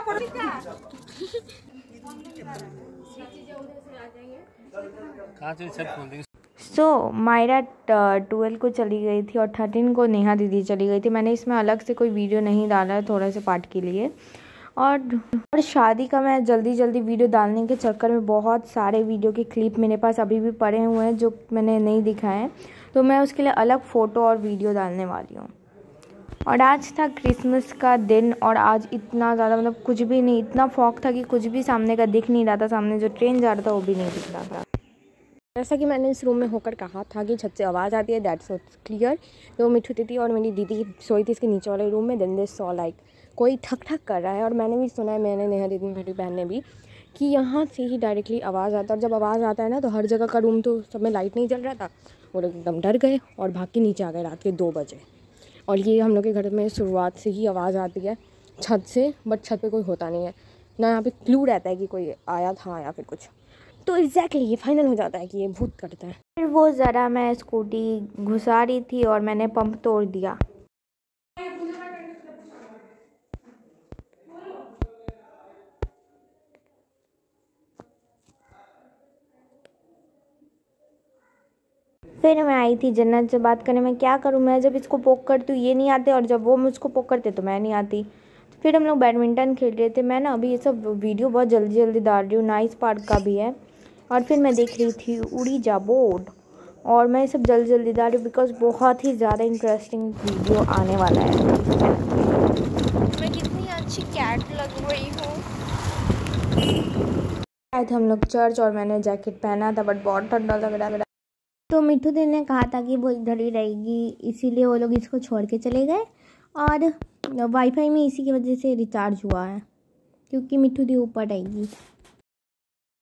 मायरा 12 को चली गई थी और 13 को नेहा दीदी चली गई थी। मैंने इसमें अलग से कोई वीडियो नहीं डाला है थोड़े से पार्ट के लिए। और शादी का मैं जल्दी जल्दी वीडियो डालने के चक्कर में बहुत सारे वीडियो के क्लिप मेरे पास अभी भी पड़े हुए हैं जो मैंने नहीं दिखाए हैं, तो मैं उसके लिए अलग फ़ोटो और वीडियो डालने वाली हूँ। और आज था क्रिसमस का दिन और आज इतना ज़्यादा मतलब कुछ भी नहीं, इतना फॉग था कि कुछ भी सामने का दिख नहीं रहा था। सामने जो ट्रेन जा रहा था वो भी नहीं दिख रहा था। जैसा कि मैंने इस रूम में होकर कहा था कि छत से आवाज़ आती है, दैट्स सो क्लियर। तो मिठू दीदी और मेरी दीदी सोई थी इसके नीचे वाले रूम में। देन दे सॉ लाइक कोई ठक ठक कर रहा है और मैंने भी सुना है, मैंने नेहा दीदी मेरी बहन ने भी, कि यहाँ से ही डायरेक्टली आवाज़ आता है। और जब आवाज़ आता है ना तो हर जगह का रूम, तो सब में लाइट नहीं जल रहा था, वो लोग एकदम डर गए और भाग के नीचे आ गए रात के 2 बजे। और ये हम लोग के घर में शुरुआत से ही आवाज़ आती है छत से, बट छत पे कोई होता नहीं है ना, यहाँ पे क्लू रहता है कि कोई आया था या फिर कुछ। तो एग्जैक्टली ये फाइनल हो जाता है कि ये भूत करता है। फिर वो ज़रा मैं स्कूटी घुसा रही थी और मैंने पंप तोड़ दिया। फिर मैं आई थी जन्नत से बात करने। मैं क्या करूँ, मैं जब इसको पोक करती हूँ ये नहीं आते और जब वो मुझको पोक करते तो मैं नहीं आती। फिर हम लोग बैडमिंटन खेल रहे थे। मैं ना अभी ये सब वीडियो बहुत जल्दी जल्दी डाल रही हूँ, नाइस पार्क का भी है। और फिर मैं देख रही थी उड़ी जा बोर्ड, और मैं ये सब जल्दी जल्दी डाल रही हूँ बिकॉज बहुत ही ज़्यादा इंटरेस्टिंग वीडियो आने वाला है। मैं कितनी अच्छी कैट लग रही हूँ। आए थे हम लोग चर्च और मैंने जैकेट पहना था बट बहुत ठंडा लग रहा था। तो मिठू दी ने कहा था कि वो इधर ही रहेगी, इसीलिए वो लोग इसको छोड़ के चले गए। और वाईफाई में इसी की वजह से रिचार्ज हुआ है क्योंकि मिठू दी ऊपर रहेगी।